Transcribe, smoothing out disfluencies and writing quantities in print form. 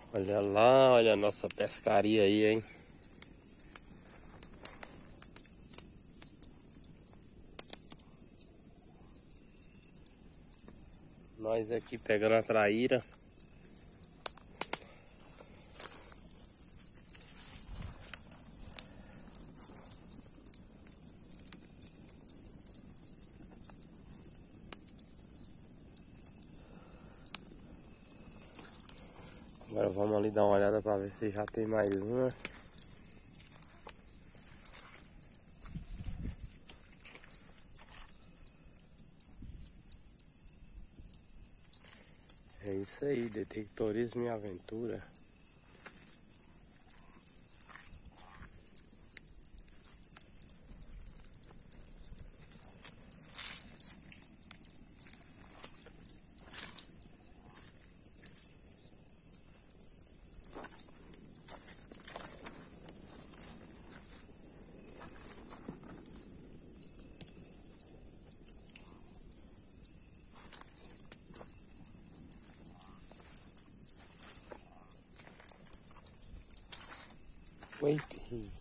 Olha lá, olha a nossa pescaria aí, hein? Nós aqui pegando a traíra. Agora vamos ali dar uma olhada para ver se já tem mais uma. É isso aí, detectorismo e aventura. Oi.